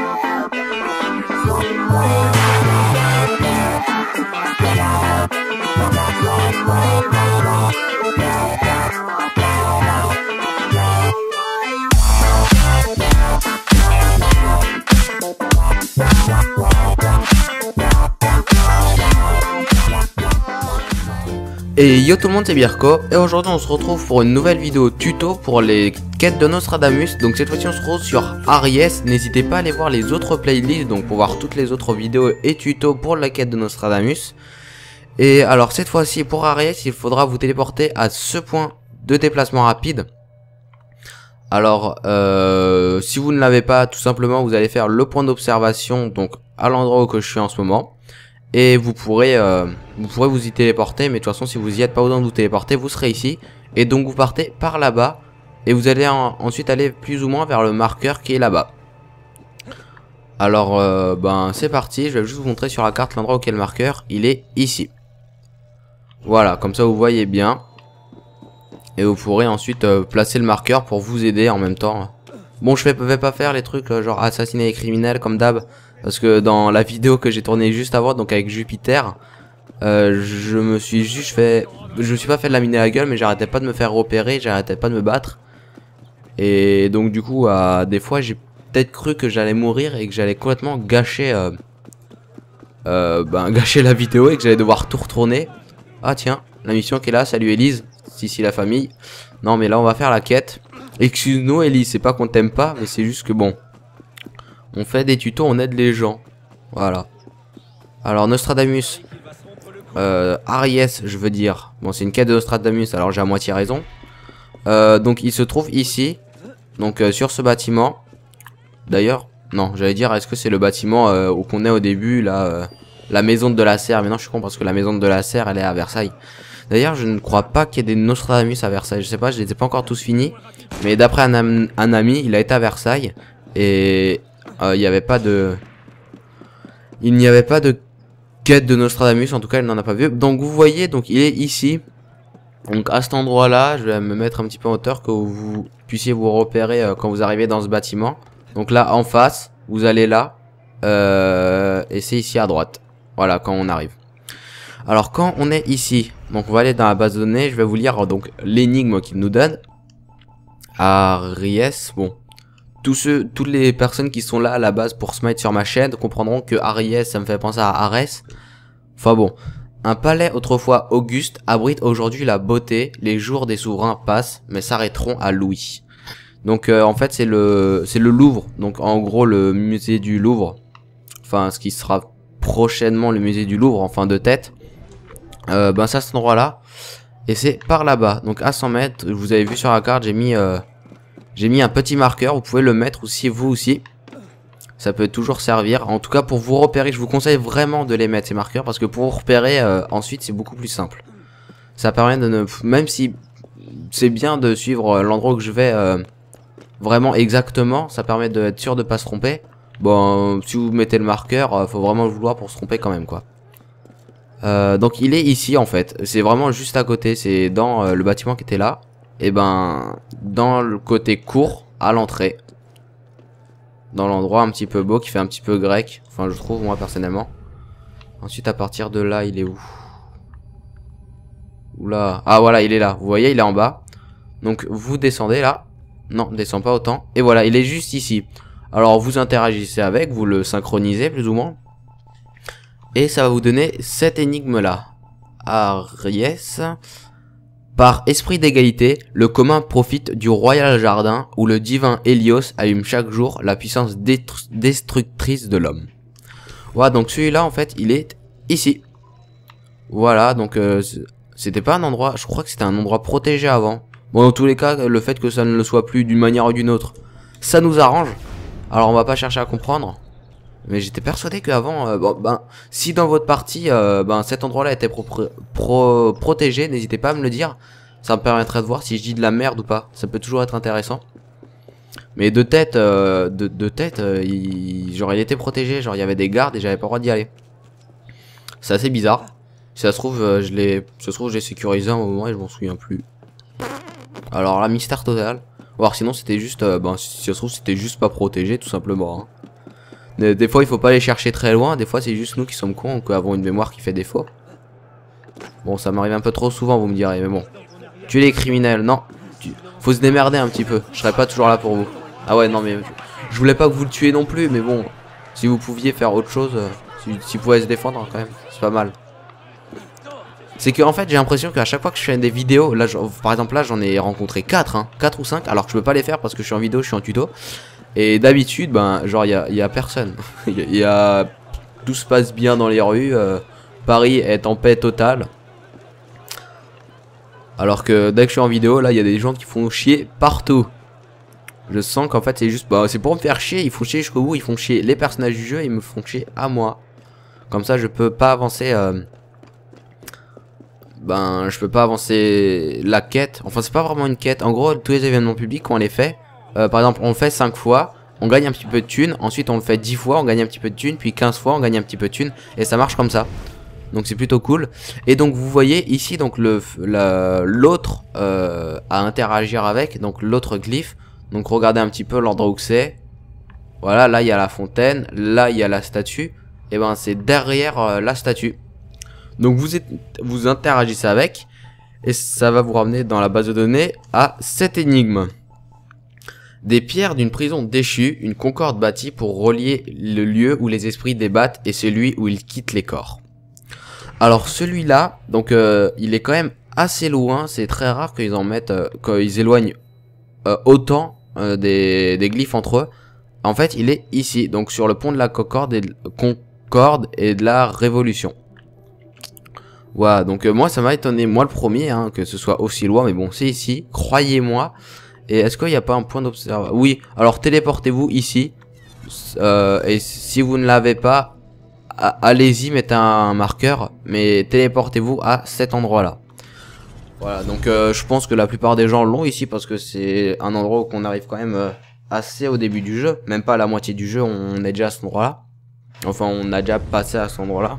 Et yo tout le monde, c'est Birko et aujourd'hui on se retrouve pour une nouvelle vidéo tuto pour les quêtes de Nostradamus. Donc cette fois-ci on se retrouve sur Aries. N'hésitez pas à aller voir les autres playlists donc pour voir toutes les autres vidéos et tutos pour la quête de Nostradamus. Et alors cette fois-ci pour Aries, il faudra vous téléporter à ce point de déplacement rapide. Alors si vous ne l'avez pas, tout simplement vous allez faire le point d'observation donc à l'endroit où je suis en ce moment. Et vous pourrez vous y téléporter, mais de toute façon si vous y êtes pas besoin de vous téléporter, vous serez ici. Et donc vous partez par là-bas et vous allez ensuite aller plus ou moins vers le marqueur qui est là-bas. Alors ben c'est parti, je vais juste vous montrer sur la carte l'endroit où est le marqueur, il est ici. Voilà, comme ça vous voyez bien. Et vous pourrez ensuite placer le marqueur pour vous aider en même temps. Bon, je vais pas faire les trucs genre assassiner les criminels comme d'hab. Parce que dans la vidéo que j'ai tournée juste avant, donc avec Jupiter, je me suis pas fait laminer la gueule, mais j'arrêtais pas de me faire repérer, j'arrêtais pas de me battre. Et donc du coup, des fois, j'ai peut-être cru que j'allais mourir et que j'allais complètement gâcher, gâcher la vidéo et que j'allais devoir tout retourner. Ah tiens, la mission qui est là, salut Elise, si la famille. Non mais là on va faire la quête. Excuse-nous Elise, c'est pas qu'on t'aime pas, mais c'est juste que bon. On fait des tutos, on aide les gens. Voilà. Alors Nostradamus. Aries, je veux dire. Bon, c'est une quête de Nostradamus, alors j'ai à moitié raison. Donc il se trouve ici. Donc sur ce bâtiment. D'ailleurs, non, j'allais dire, est-ce que c'est le bâtiment où qu'on est au début, là, la maison de la Serre. Mais non, je suis con parce que la maison de la Serre, elle est à Versailles. D'ailleurs, je ne crois pas qu'il y ait des Nostradamus à Versailles. Je sais pas, je les ai pas encore tous finis. Mais d'après un ami, il a été à Versailles. Et... il n'y avait pas de quête de Nostradamus, en tout cas il n'en a pas vu. Donc vous voyez, donc il est ici. Donc à cet endroit là, je vais me mettre un petit peu en hauteur que vous puissiez vous repérer quand vous arrivez dans ce bâtiment. Donc là en face, vous allez là. Et c'est ici à droite. Voilà, quand on arrive. Alors quand on est ici, donc on va aller dans la base de données. Je vais vous lire donc l'énigme qu'il nous donne. Aries, bon. Toutes les personnes qui sont là à la base pour se mettre sur ma chaîne comprendront que Aries, ça me fait penser à Arès. Enfin bon. Un palais autrefois auguste abrite aujourd'hui la beauté. Les jours des souverains passent, mais s'arrêteront à Louis. Donc en fait c'est le Louvre. Donc en gros le musée du Louvre. Enfin ce qui sera prochainement le musée du Louvre, enfin de tête. Ben c'est à cet endroit là. Et c'est par là-bas. Donc à 100 mètres, vous avez vu sur la carte, j'ai mis un petit marqueur, vous pouvez le mettre aussi vous aussi. Ça peut toujours servir. En tout cas pour vous repérer, je vous conseille vraiment de les mettre ces marqueurs. Parce que pour vous repérer ensuite c'est beaucoup plus simple. Ça permet de ne... Même si c'est bien de suivre l'endroit où je vais vraiment exactement. Ça permet d'être sûr de pas se tromper. Bon si vous mettez le marqueur, faut vraiment le vouloir pour se tromper quand même quoi. Donc il est ici en fait. C'est vraiment juste à côté. C'est dans le bâtiment qui était là. Et ben dans le côté court à l'entrée, dans l'endroit un petit peu beau qui fait un petit peu grec, enfin je trouve moi personnellement. Ensuite à partir de là il est où? Oula, ah voilà il est là, vous voyez il est en bas. Donc vous descendez là, non descend pas autant, et voilà il est juste ici. Alors vous interagissez avec, vous le synchronisez plus ou moins. Et ça va vous donner cette énigme là. Aries. Par esprit d'égalité, le commun profite du royal jardin où le divin Hélios allume chaque jour la puissance destructrice de l'homme. Voilà, donc celui-là, en fait, il est ici. Voilà, donc c'était pas un endroit, je crois que c'était un endroit protégé avant. Bon, dans tous les cas, le fait que ça ne le soit plus d'une manière ou d'une autre, ça nous arrange. Alors, on va pas chercher à comprendre. Mais j'étais persuadé qu'avant, si dans votre partie, cet endroit-là était protégé, n'hésitez pas à me le dire. Ça me permettrait de voir si je dis de la merde ou pas. Ça peut toujours être intéressant. Mais de tête, genre il était protégé, genre il y avait des gardes et j'avais pas le droit d'y aller. C'est assez bizarre. Si ça se trouve, je l'ai sécurisé à un moment et je m'en souviens plus. Alors là, mystère total. Ou alors sinon c'était juste, si ça se trouve c'était juste pas protégé tout simplement. Hein. Des fois il faut pas aller chercher très loin, des fois c'est juste nous qui sommes cons, qui avons une mémoire qui fait défaut. Bon, ça m'arrive un peu trop souvent, vous me direz, mais bon. Tuer les criminels, non. Faut se démerder un petit peu, je serai pas toujours là pour vous. Ah ouais, non mais je voulais pas que vous le tuiez non plus, mais bon, si vous pouviez faire autre chose, si vous pouvez se défendre quand même, c'est pas mal. C'est que en fait j'ai l'impression qu'à chaque fois que je fais des vidéos, là par exemple là j'en ai rencontré 4, hein, 4 ou 5, alors que je peux pas les faire parce que je suis en vidéo, je suis en tuto. Et d'habitude, ben genre il y a personne. Tout se passe bien dans les rues, Paris est en paix totale. Alors que dès que je suis en vidéo, là il y a des gens qui font chier partout. Je sens qu'en fait c'est juste, bah, c'est pour me faire chier, ils font chier jusqu'au bout, ils font chier les personnages du jeu et ils me font chier à moi. Comme ça je peux pas avancer... Ben je peux pas avancer la quête. Enfin c'est pas vraiment une quête. En gros tous les événements publics quand on les fait, par exemple on le fait 5 fois, on gagne un petit peu de thunes. Ensuite on le fait 10 fois, on gagne un petit peu de thunes. Puis 15 fois on gagne un petit peu de thunes. Et ça marche comme ça. Donc c'est plutôt cool. Et donc vous voyez ici donc l'autre à interagir avec. Donc l'autre glyphe. Donc regardez un petit peu l'endroit où c'est. Voilà, là il y a la fontaine. Là il y a la statue. Et ben c'est derrière la statue. Donc vous interagissez avec et ça va vous ramener dans la base de données à cette énigme. Des pierres d'une prison déchue, une concorde bâtie pour relier le lieu où les esprits débattent et celui où ils quittent les corps. Alors celui-là, donc il est quand même assez loin, c'est très rare qu'ils en mettent, qu'ils éloignent autant des glyphes entre eux. En fait il est ici, donc sur le pont de la Concorde et de la Révolution. Voilà, donc moi ça m'a étonné, moi le premier, hein, que ce soit aussi loin, mais bon c'est ici, croyez-moi. Et est-ce qu'il n'y a pas un point d'observation? Oui, alors téléportez-vous ici, et si vous ne l'avez pas, allez-y, mettez un marqueur, mais téléportez-vous à cet endroit-là. Voilà, donc je pense que la plupart des gens l'ont ici, parce que c'est un endroit où on arrive quand même assez au début du jeu, même pas à la moitié du jeu, on est déjà à cet endroit-là. Enfin, on a déjà passé à cet endroit-là.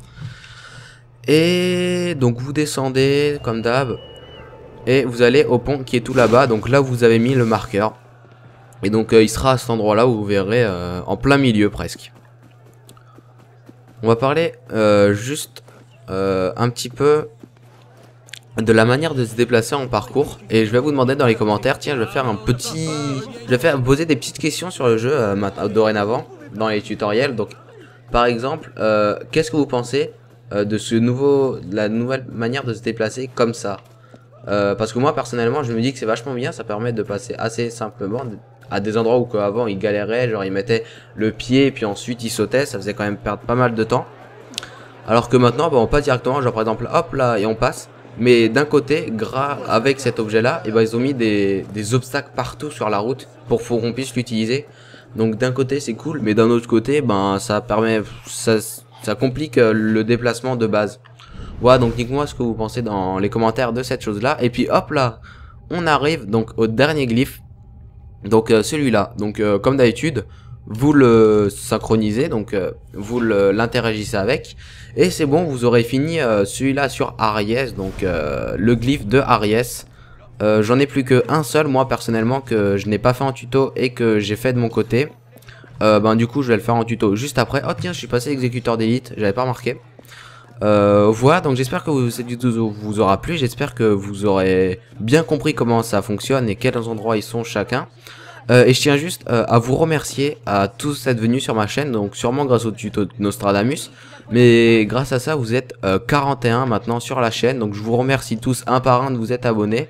Et donc vous descendez comme d'hab et vous allez au pont qui est tout là-bas. Donc là vous avez mis le marqueur. Et donc il sera à cet endroit-là où vous verrez en plein milieu presque. On va parler juste un petit peu de la manière de se déplacer en parcours. Et je vais vous demander dans les commentaires, tiens, je vais faire poser des petites questions sur le jeu dorénavant dans les tutoriels. Donc par exemple, qu'est-ce que vous pensez de la nouvelle manière de se déplacer comme ça? Parce que moi personnellement je me dis que c'est vachement bien, ça permet de passer assez simplement à des endroits où avant ils galéraient, genre ils mettaient le pied et puis ensuite ils sautaient, ça faisait quand même perdre pas mal de temps. Alors que maintenant bah, on passe directement, genre par exemple hop là et on passe. Mais d'un côté, avec cet objet là, et ben ils ont mis des obstacles partout sur la route pour qu'on puisse l'utiliser. Donc d'un côté c'est cool, mais d'un autre côté ben ça complique le déplacement de base. Voilà, donc dites-moi ce que vous pensez dans les commentaires de cette chose là. Et puis hop là, on arrive donc au dernier glyphe. Donc celui-là, donc comme d'habitude, vous le synchronisez, donc vous l'interagissez avec. Et c'est bon, vous aurez fini celui-là sur Aries, donc le glyphe de Aries. J'en ai plus qu'un seul, moi personnellement, que je n'ai pas fait en tuto et que j'ai fait de mon côté. Ben du coup je vais le faire en tuto juste après. Oh tiens, je suis passé exécuteur d'élite, j'avais pas remarqué. Voilà, donc j'espère que cette vidéo vous aura plu, j'espère que vous aurez bien compris comment ça fonctionne et quels endroits ils sont chacun. Et je tiens juste à vous remercier à tous d'être venus sur ma chaîne, donc sûrement grâce au tuto de Nostradamus, mais grâce à ça vous êtes 41 maintenant sur la chaîne, donc je vous remercie tous un par un de vous être abonnés.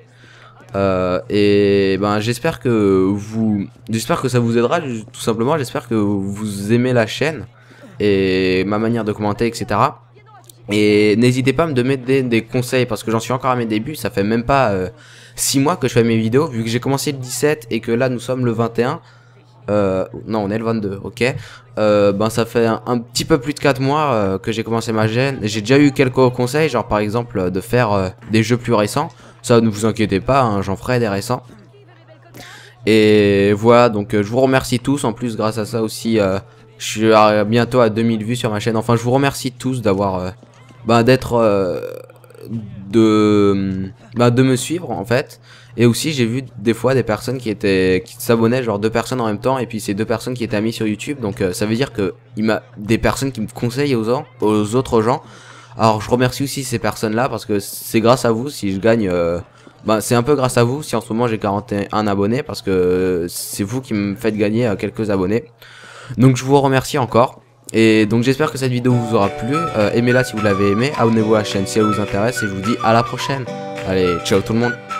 Et ben j'espère que ça vous aidera, tout simplement. J'espère que vous aimez la chaîne et ma manière de commenter, etc. Et n'hésitez pas à me donner des conseils, parce que j'en suis encore à mes débuts. Ça fait même pas 6 mois que je fais mes vidéos, vu que j'ai commencé le 17 et que là nous sommes le 21. Non, on est le 22, ok. Ben ça fait un petit peu plus de 4 mois que j'ai commencé ma chaîne. J'ai déjà eu quelques conseils, genre par exemple de faire des jeux plus récents. Ça, ne vous inquiétez pas, hein, j'en ferai des récents. Et voilà, donc je vous remercie tous. En plus, grâce à ça aussi, je suis bientôt à 2000 vues sur ma chaîne. Enfin, je vous remercie tous d'avoir... de me suivre, en fait. Et aussi j'ai vu des fois des personnes qui s'abonnaient, genre deux personnes en même temps, et puis c'est deux personnes qui étaient amies sur YouTube. Donc ça veut dire que il m'a des personnes qui me conseillent aux autres gens. Alors je remercie aussi ces personnes là parce que c'est grâce à vous si je gagne. Bah, c'est un peu grâce à vous si en ce moment j'ai 41 abonnés, parce que c'est vous qui me faites gagner quelques abonnés. Donc je vous remercie encore. Et donc j'espère que cette vidéo vous aura plu. Aimez-la si vous l'avez aimé, abonnez-vous à la chaîne si elle vous intéresse, et je vous dis à la prochaine. Allez, ciao tout le monde.